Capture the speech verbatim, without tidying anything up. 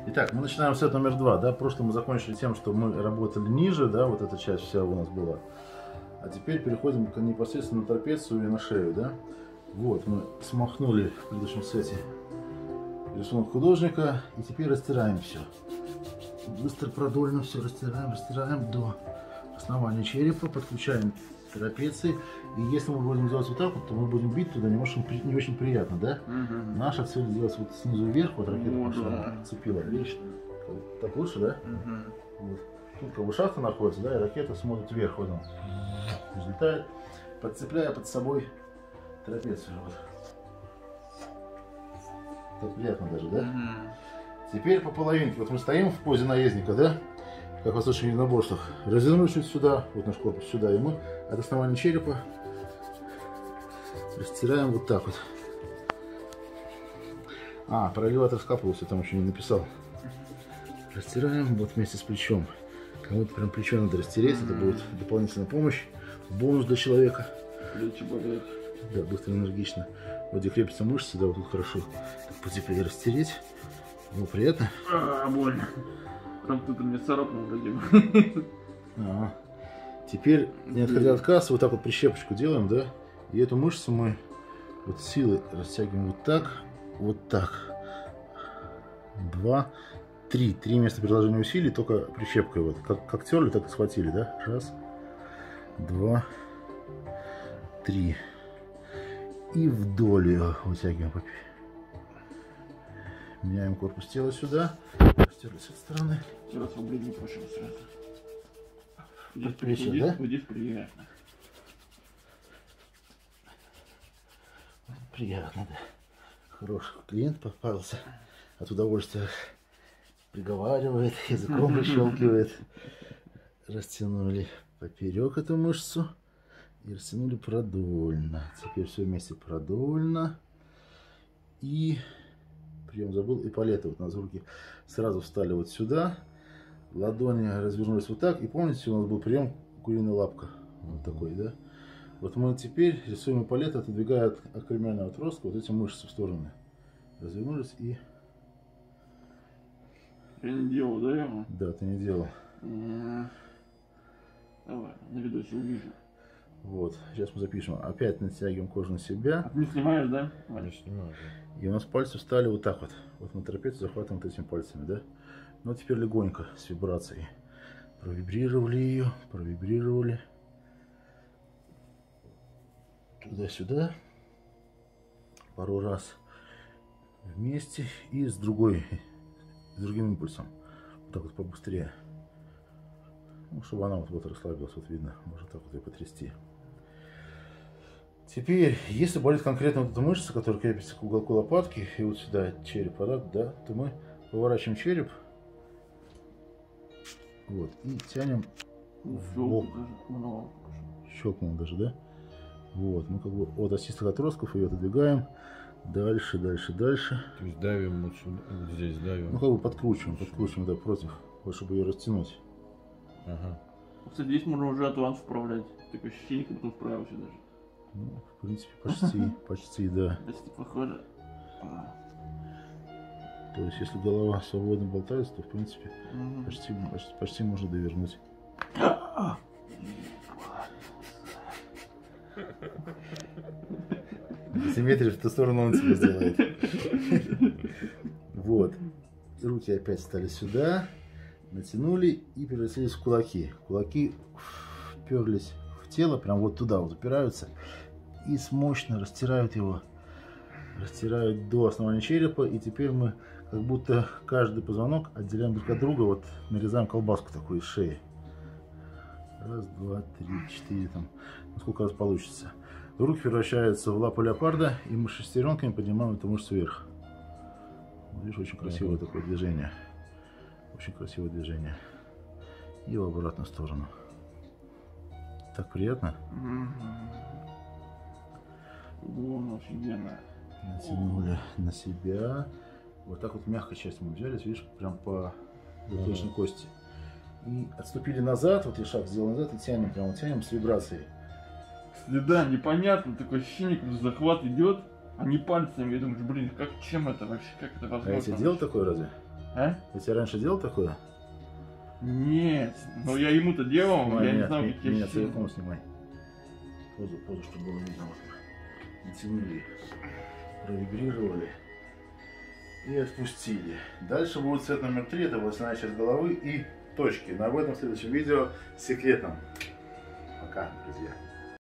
Итак, мы начинаем сет номер два, да, в прошлом мы закончили тем, что мы работали ниже, да, вот эта часть вся у нас была. А теперь переходим к непосредственно на трапецию и на шею, да. Вот, мы смахнули в предыдущем сете рисунок художника, и теперь растираем все. Быстро, продольно все растираем, растираем до основания черепа, подключаем трапеции. И если мы будем делать вот так вот, то мы будем бить туда не очень, не очень приятно, да? Угу. Наша цель сделать вот снизу вверх, вот ракета О, пошла, да. цепила. Отлично. Так лучше, да? Угу. Вот. Тут как бы шахта находится, да, и ракета смотрит вверх, вот он взлетает, подцепляя под собой трапецию. Вот. Так приятно даже, да? Угу. Теперь по половинке. Вот мы стоим в позе наездника, да? Как в восточных единоборствах. Развернулись чуть сюда, вот наш корпус сюда, и мы от основания черепа растираем вот так вот. А, про элеватор скапулуса там еще не написал. Растираем вот вместе с плечом. Кому-то прям плечо надо растереть, mm-hmm. это будет дополнительная помощь, бонус для человека. Плечи болят. Да, быстро, энергично. Вот где крепятся мышцы, да, вот тут хорошо так потеплее растереть. Ну, приятно. А, больно. Прям кто-то мне царапнул вроде. Ага. Теперь, не отходя от кассы, вот так вот прищепочку делаем, да? И эту мышцу мы вот силой растягиваем вот так, вот так. Два, три. Три места приложения усилий, только прищепкой вот. Как, как терли, так и схватили, да? Раз, два, три. И вдоль ее вытягиваем. Меняем корпус тела сюда. Растерли с этой стороны. Сейчас свободнее пошел сразу. Здесь, Плечи, здесь, да? здесь приятно. Приятно, да. Хороший клиент попался. От удовольствия приговаривает, языком прищелкивает. Растянули поперек эту мышцу. И растянули продольно. Теперь все вместе продольно. И... Прием забыл, эполеты. Вот у нас руки сразу встали вот сюда. Ладони развернулись вот так. И помните, у нас был прием куриная лапка. Вот такой, да? Вот мы теперь рисуем эполеты, отодвигая от акромиального отростка вот эти мышцы в стороны. Развернулись и... Я не делал, да, его? Да, ты не делал. Не. Давай, на видосе увижу. Вот, сейчас мы запишем. Опять натягиваем кожу на себя. А ты снимаешь, да? Не снимаю. И у нас пальцы встали вот так вот. Вот мы трапецию захватываем вот этими пальцами, да? Ну, теперь легонько, с вибрацией. Провибрировали ее, провибрировали. Туда-сюда. Пару раз вместе. И с другой, с другим импульсом. Вот так вот побыстрее. Ну, чтобы она вот, вот расслабилась, вот видно. Можно так вот ее потрясти. Теперь, если болит конкретно вот эта мышца, которая крепится к уголку лопатки, и вот сюда череп, да, то мы поворачиваем череп. Вот, и тянем в бок. Щелкнул даже, да? Вот, мы как бы от осистых отростков ее отодвигаем. Дальше, дальше, дальше. То есть давим вот сюда, вот здесь давим. Ну, как бы подкручиваем, подкручиваем, да, против, вот, чтобы ее растянуть. Ага. Кстати, здесь можно уже атлант вправлять. Такое ощущение, как будто вправился даже. Ну, в принципе, почти, почти, да. Почти похоже. То есть, если голова свободно болтается, то, в принципе, Угу. почти, почти, почти можно довернуть. Симметрию в ту сторону он тебе сделает. Вот. Руки опять стали сюда. Натянули и превратились в кулаки. Кулаки вперлись в тело, прям вот туда вот упираются. И мощно растирают его. Растирают до основания черепа. И теперь мы как будто каждый позвонок отделяем друг от друга. Вот нарезаем колбаску такую из шеи. Раз, два, три, четыре, там, насколько раз получится. Руки превращаются в лапу леопарда, и мы шестеренками поднимаем эту мышцу вверх. Видишь, очень красивое uh-huh. такое движение. Очень красивое движение. И в обратную сторону. Так приятно. Вон, офигенно. Натянули на себя. Вот так вот мягкой частью мы взялись, видишь, прям по затылочной uh-huh. кости. И отступили назад, вот я шаг сделал назад и тянем, прямо тянем с вибрацией. Следа непонятно, такое ощущение, как захват идет. А не пальцами. Я думаю, блин, как, чем это вообще, как это возможно? А я тебе делал такое разве? А? Я тебе раньше делал такое? Нет, но я ему-то делал, Снимай, я меня, не знаю, ми- как меня я целиком снимай. Позу, позу, чтобы было видно. Натянули, провибрировали и отпустили. Дальше будет цвет номер три, это волосяная часть головы и точки. Но об этом в следующем видео с секретом. Пока, друзья.